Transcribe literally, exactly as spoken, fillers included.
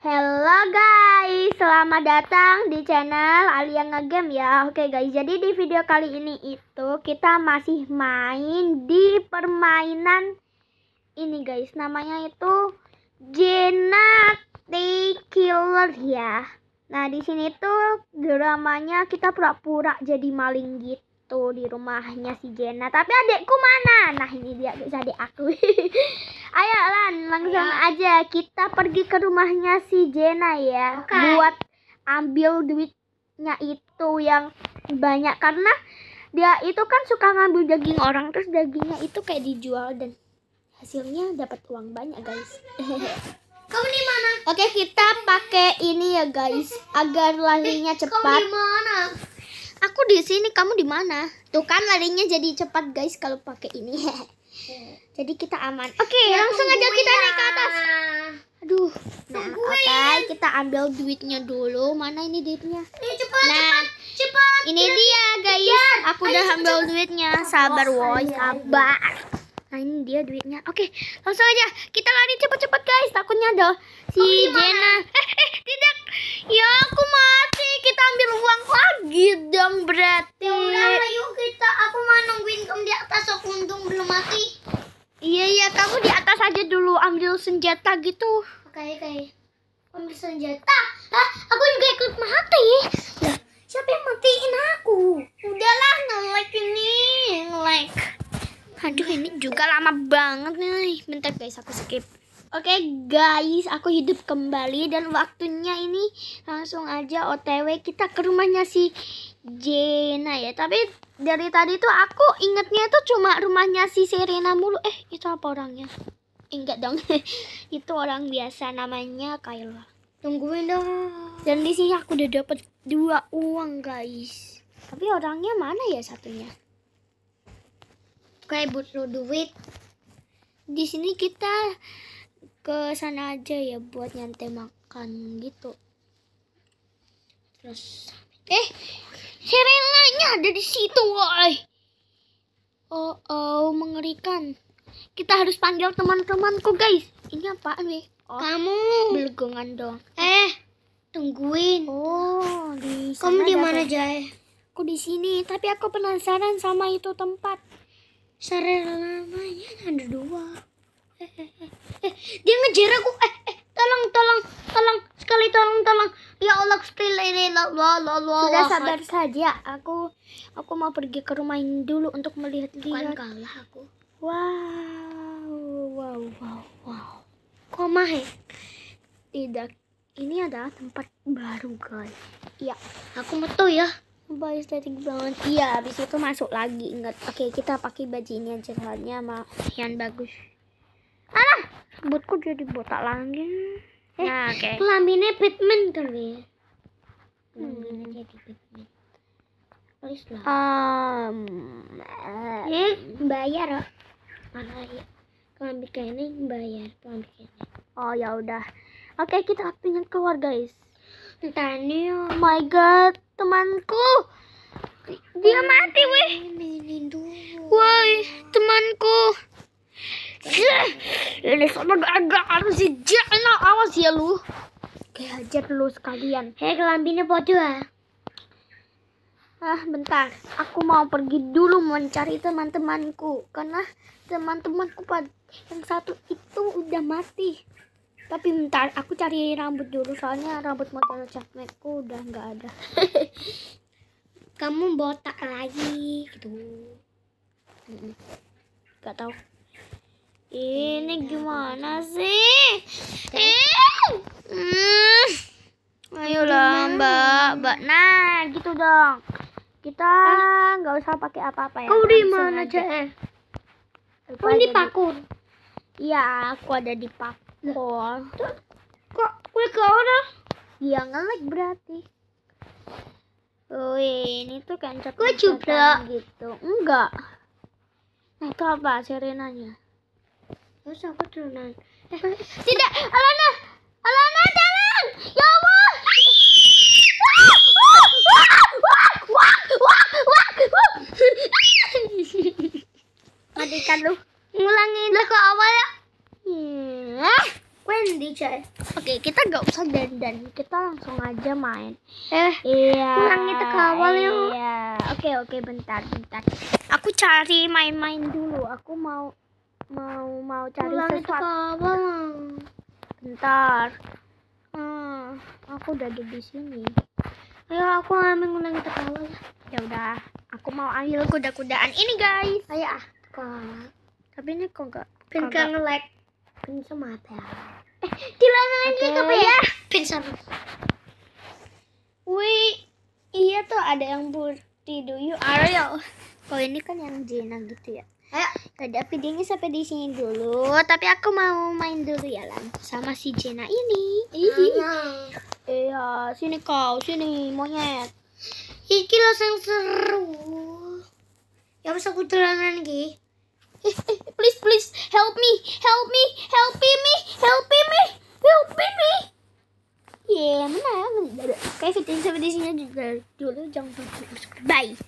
Halo guys, selamat datang di channel Alia Ngegame ya. Oke guys, jadi di video kali ini itu kita masih main di permainan ini guys. Namanya itu Genetic Killer ya. Nah di sini tuh dramanya kita pura-pura jadi maling gitu di rumahnya si Jenna. Tapi adekku mana? Nah ini dia guys, adik aku. Ayo Lan, langsung Ayo. aja kita pergi ke rumahnya si Jenna ya. Okay. Buat ambil duitnya itu yang banyak. Karena dia itu kan suka ngambil daging orang. Terus dagingnya itu kayak dijual dan hasilnya dapat uang banyak guys. Kamu di mana? Oke, kita pakai ini ya guys, agar larinya cepat. Kamu di mana? Aku di sini, kamu di mana? Tuh kan larinya jadi cepat guys kalau pakai ini. Jadi kita aman. Oke, okay, ya, langsung aja kita ya. naik ke atas. Aduh. Nah, oke, okay, kita ambil duitnya dulu. Mana ini duitnya? Ayo, cepat, nah, cepat, cepat. Ini ya, dia guys. Ya. Aku Ayo, udah cepat, ambil cepat. duitnya. Sabar, oh, woi, sabar. Nah, ini dia duitnya. Oke, okay, langsung aja kita lari cepat-cepat guys. Takutnya ada si Jenna. Eh, eh, tidak. Ya, aku mati. Kita ambil uang lagi dong berarti. Ya udah, ayo kita. Aku mau nungguin kamu di atas. Aku untung belum mati. Iya iya, kamu di atas aja dulu ambil senjata gitu. Oke oke. Ambil senjata. Ah, aku juga ikut mati. Lah, siapa yang matiin aku? Udahlah, nge-like ini, nge-like. Aduh, ini juga lama banget nih. Bentar guys, aku skip. Oke okay, guys, aku hidup kembali dan waktunya ini langsung aja O T W kita ke rumahnya si Jenna ya. Tapi dari tadi tuh aku ingetnya tuh cuma rumahnya si Serena mulu. Eh, itu apa orangnya? Eh, enggak dong. Itu orang biasa namanya Kayla. Tungguin dong. Dan di sini aku udah dapet dua uang guys. Tapi orangnya mana ya satunya? Kayak butuh duit. Di sini kita ke sana aja ya buat nyantai makan gitu. Terus eh Serenanya ada di situ, woi. Oh, oh, mengerikan. Kita harus panggil teman-temanku, guys. Ini apaan, weh? Oh, kamu belegongan dong. Eh, tungguin. Oh, di sana. Kamu di mana, Jay? Aku di sini, tapi aku penasaran sama itu tempat. Serenanya ada dua. Eh, eh, eh, eh, dia ngejar aku. Eh, eh, tolong, tolong, tolong, sekali tolong, tolong. Ya Allah, still ini, la, la, la, la. Sudah sabar saja. Aku, aku mau pergi ke rumah ini dulu untuk melihat-lihat. Bukan kalah aku. Wow, wow, wow, wow. Kok mahal? Tidak, ini adalah tempat baru guys. Iya, aku mau tuh ya. Baik estetik banget. Iya, habis itu masuk lagi. Ingat. Oke, kita pakai baju ini aja soalnya mah yang bagus. Alah, rambutku jadi botak lagi. Eh, nah, oke. Okay. Kelaminnya Batman kali ya. Hmm. Jadi Batman. Terus lah. Um, eh, bayar oh. Mana ya? Kelambi kayak ini bayar. Kelambi kayak ini. Oh ya udah. Oke, okay, kita waktunya keluar guys. Entar nih. Oh my god, temanku. Dia oh, mati weh. Woi, temanku. Ini sama agak harus si Jenna, awas ya lu. Kayak hajar lu sekalian. Hei, kelambinya bodoh ah. Ah, bentar. Aku mau pergi dulu mencari teman-temanku karena teman-temanku yang satu itu udah mati. Tapi bentar, aku cari rambut dulu soalnya rambut model cakmetku udah nggak ada. Kamu botak lagi gitu. Gak tahu. Ini gimana sih? Eh, hmm. Ayolah Mbak, Mbak. Nah, gitu dong. Kita nggak usah pakai apa-apa ya. Kau di mana aja? Kau di Pakur. Iya, aku ada di Pakur. Kok gue ke orang? Iya, nge-like berarti. Oh, ini tuh kan gue juga gitu. Enggak. Nah, itu apa Serenanya? Terus aku turunan. Eh, tidak, Alana, Alana jalan. Ya Allah. Matikan lu. Ngulangin. Lah ke awal ya. Hmm. Wendy, Chay. Oke, Oke, kita gak usah dandan, kita langsung aja main. Eh, Iya. kurang kita ke awal yuk. Iya. Oke, oke, bentar, bentar. Aku cari main-main dulu. Aku mau mau mau cari Pulang kita ke sesuatu. awal. Bentar. Hmm, aku udah ada di sini. Ayo aku ambil ngulang kita ke awal. Ya udah, aku mau ambil kuda-kudaan ini, guys. Ayo ah, ke awal. Tapi ini kok enggak Pin kagak- kan nge-lag. Pin sama apa ya? Eh, dilanangin Oke. gitu ya. Pin sama. Wih, iya tuh ada yang putih dulu. Ariel. Oh ini kan yang Jena gitu ya. Ayo. Ada videonya sampai di sini dulu. Tapi aku mau main dulu ya Lan sama si Jena ini. Nah. Iya, sini kau, sini monyet. Iki lo yang seru. Ya bisa aku dolanan iki. Eh, eh, please, please, help me, help me, help me, help me, help me. Yeah, mana? Oke, video sampai di sini dulu. Jangan lupa subscribe. Bye.